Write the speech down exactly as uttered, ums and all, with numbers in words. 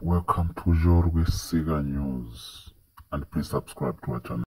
Welcome to Jorwe Siga News, and please subscribe to our channel.